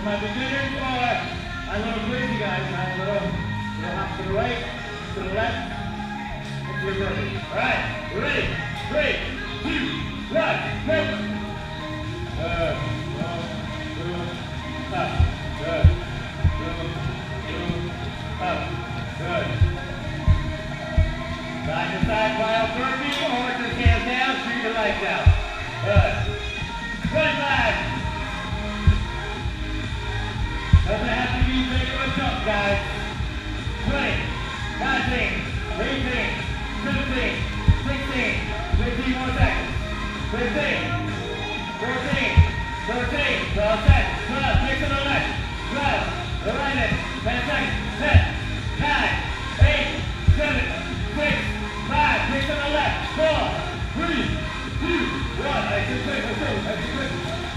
might be good in for a little crazy guys, a little hop to the right, to the left, into your burpee. All right, ready? 3, 2, 1, go! Good. Up. Good. Up. Good. Side to side while burpee, or just hands down, shoot your lights out. Good. 25. Doesn't have to be big of a jump, guys. 20, 19, 18, 17, 16, 15 more seconds. 15, 14, 13, 12 seconds. 12, kick to the left. 12, the right end. 10 seconds. 10, 9, 8, 7, 6, 5, kick to the left. 4, 3, 2, 1. Nice and quick, let's go. Nice and quick.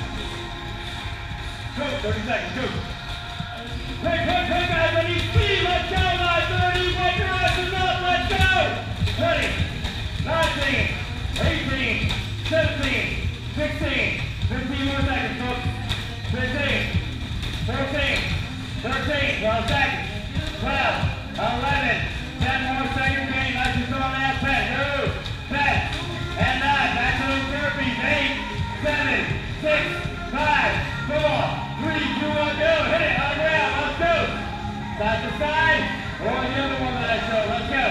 Go, 30 seconds, go. Quick, guys, I need speed, let's go, guys, 30, wake your asses up, let's go! 20, 19, 18, 17, 16, 15 more seconds, folks. 15, 14, 13, 12 seconds, 12, 11, 10 more seconds, game, nice and strong ass, 10, 10, and 9, back to those burpees, 8, 7, 6, 5, 4, 3, 2, 1, go, hit it, on the ground, let's go! Side to side, or the other one that I showed, let's go!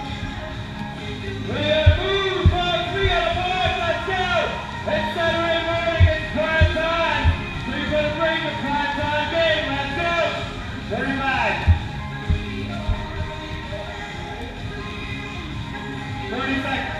We gotta move, folks, we gotta march, let's go! It's Saturday morning, it's prime time, so you're gonna bring the prime time game, let's go! 35. 30 seconds.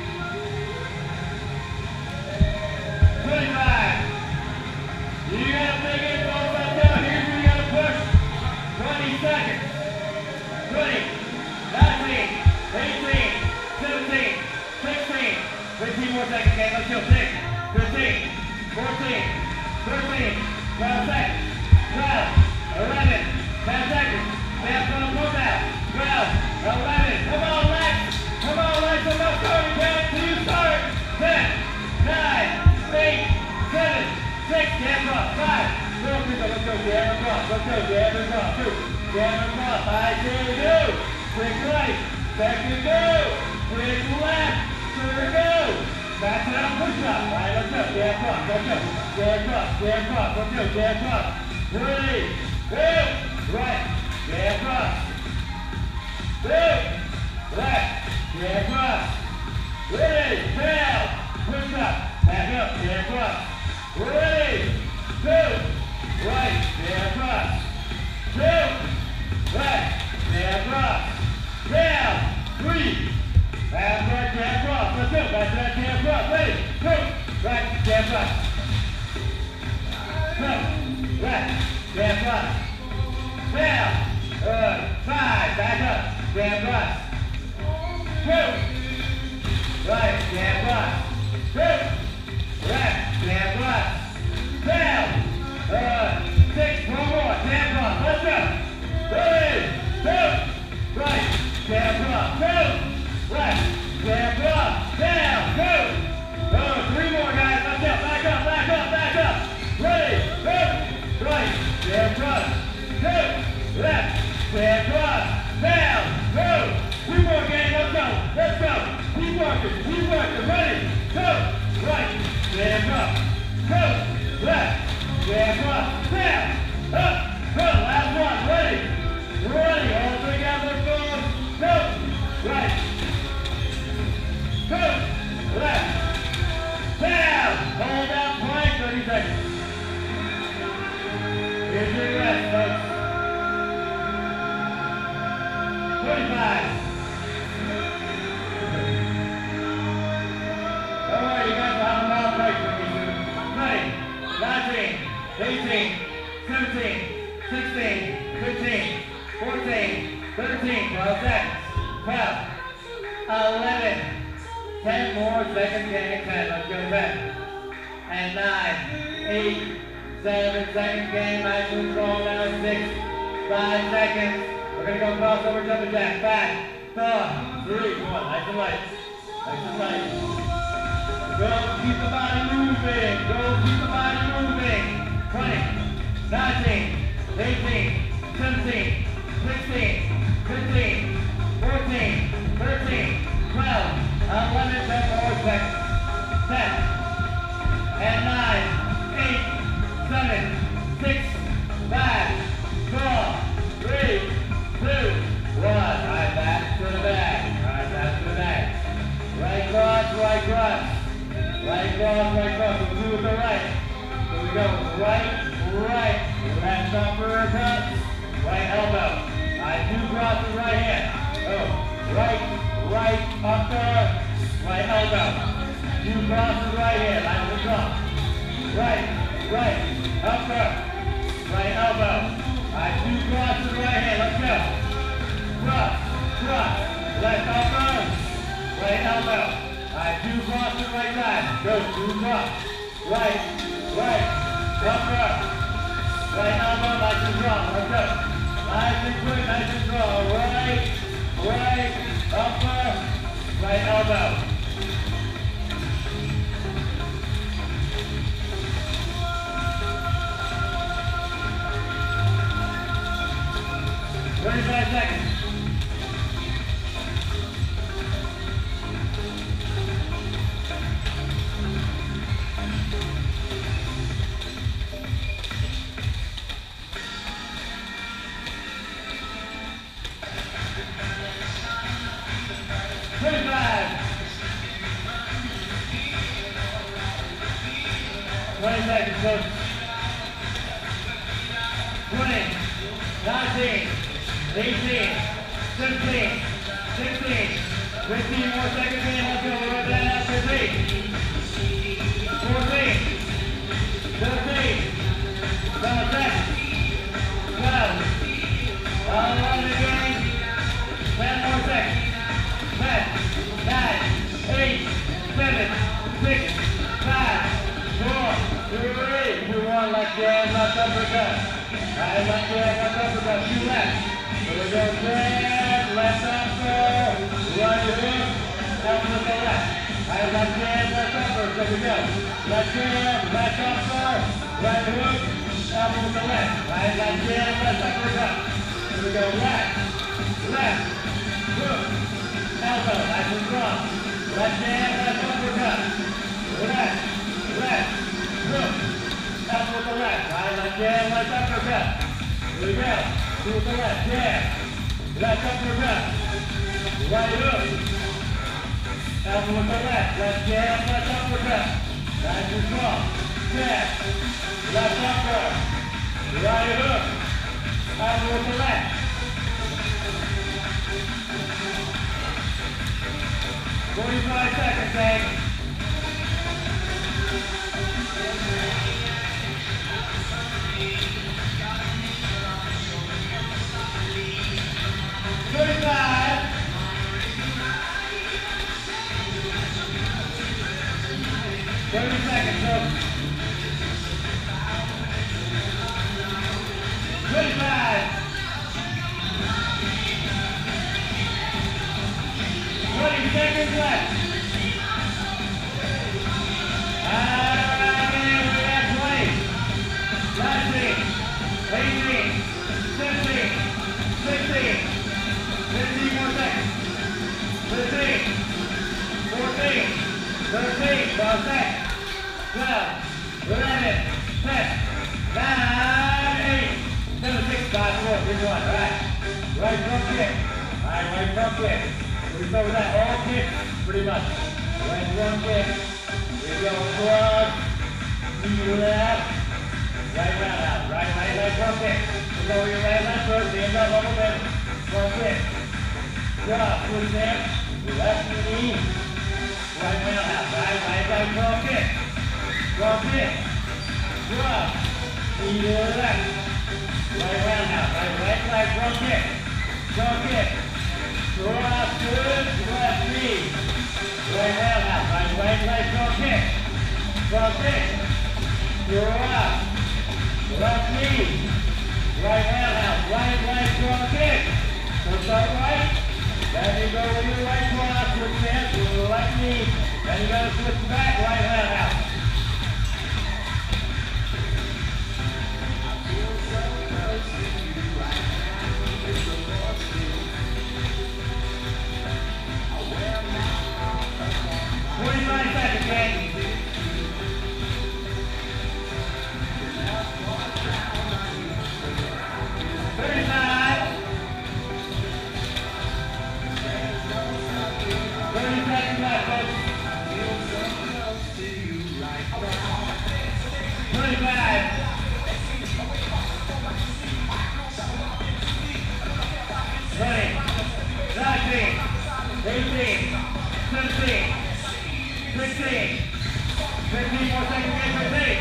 25. You gotta take it, folks, let's go, here's where you gotta push. 20 seconds. 20, 19, 18, 17, 16, 15 more seconds, gang, let's go. 6, 15, 14, 13, 12 seconds, 12, 11, 10 seconds, fast on the pull out, 12, 11, come on, Lex, let's go, you count until you start, 10, 9, 8, 7, 6, jab up, 5, let's go, jab across, let's go, jab across, 2, jab across, 5, 2, 6 right, second go, 6 left, third go, back to that push up, alright, let's go, jab across, let's go, jab across, let's go, jab across, 3, 2, right, jab across, 2, left, jab across, ready, down, push up, back up, jab across, ready, 2, right, jab across, 2, left, jab across, down, 3, back right, jab across, let's go, back to that jab across, ready, 2, right, jab across, 2, left, jab across, down, 5, back up, jab across, 2, right, jab across, 2, left, jab across, down, 6, one more, jab across, let's go, 3, 2, right, jab across, 2, left, jab across, down, 2, 3 more guys, let's go, back up, ready, 2, right, jab across, 2, left, jab across, down, 2 more gang, let's go, keep working, ready, 2, right, jab across, 2, left, jab across, down, up, go, last one, ready, all together, boom, 2, right, 2, left, down, hold that plank, 30 seconds. Here's your rest, folks. 25. Don't worry, you guys will have a long break with me soon. 20, 19, 18, 17, 16, 15, 14, 13, 12 seconds, 12, 11, 10 more seconds, gang, 10, let's go back, and 9, 8, 7 seconds, gang, nice and strong now, 6, 5 seconds, we're going to go crossover jumping jack, 5, 4, 3, 1, nice and light, Go, keep the body moving, 20, 19, 18, 17, 16, 15, 14, 13, 12, 11, 10 more seconds. 10, and 9, 8, 7, 6, 5, 4, 3, 2, 1. Alright, back to the back. Alright, back to the back. Right cross, right cross. Right cross, right cross. We'll do with the right. So we go right, left uppercut, right elbow. Alright, 2 crosses right hand. Oh, right, upper, right elbow. 2 crosses right hand, line the cross. Right, upper, right elbow. Alright, 2 crosses right hand, let's go. Cross, left upper, right elbow. Alright, 2 crosses right side. Go, 2 cross. Right, upper, right elbow, nice and strong. Let's go. Nice and quick, nice and strong. Right, upper, right elbow. Thirty-five seconds. Coach. 20, 19, 18, 17, 16, 15 more seconds in. Let's go. We're right down after 3, 14, 13, 12, 11 again. 10 more seconds. 10, 9, 8, 7, 6, 5, 4, 3, 2, 1. Left jab, left uppercut. Alright, left jab, left uppercut. 2 left. So we go jab, left upper, right hook, up with the left. Alright, left jab, left upper. So we go left jab, left upper, right hook, up with the left. Alright, left jab, left uppercut. So we go left, hook, elbow, nice and strong. Left jab, left uppercut. Left, hook, up with the left. Alright, left jab, left uppercut. Here we go. Do with the left jab. Left uppercut. Right hook. Elbow with the left. Left jab, left uppercut. Nice and strong. Jab. Left upper. Right hook. Elbow with the left. 45 seconds, Dave. 35. 30 seconds, Coach. 25. 20 seconds left. Alright, we got 20, 19, 18, 17, 16, 15 more seconds. 15, 14, 13, 12 seconds. 12, 11, 10, 9, 8, 7, 6, 5, 4, 3, 2, 1. Alright. Right front kick. Alright, right front kick. We start with that all kick, pretty much. Right front kick. We go cross, knee left, right roundhouse. Right front kick. We go your right left first, stand up a little bit. Front kick. Drop, push in, left knee, right roundhouse. Right front kick. Front kick. Drop, knee to the left, right roundhouse. Right front kick. Front kick. Drop, good, left knee, right roundhouse. Right front kick. Front kick. Drop, left knee, right roundhouse. Right front kick. So start right. Then you go with your right cross, switch hands with the left knee. Then you gotta switch back, right roundhouse. seconds left, folks. 25. 20, 19, 18, 17, 16, 15 more seconds, get 15,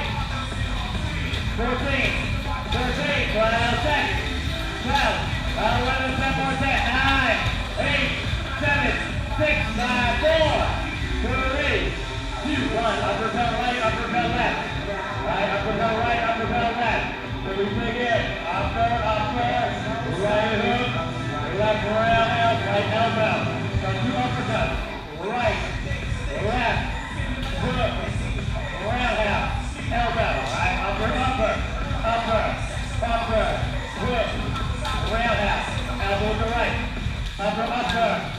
14, 13, 12 seconds, 12, 11, 10 more seconds, 9, 8, 7, 6, 5, 4, 3, 2, 1, uppercut right, uppercut left, right, uppercut right, uppercut left, so we begin, upper, right hook, left roundhouse, right elbow. So 2 uppercuts. Right, left, hook, roundhouse, elbow. Right, upper, hook, roundhouse. Elbow to right, upper,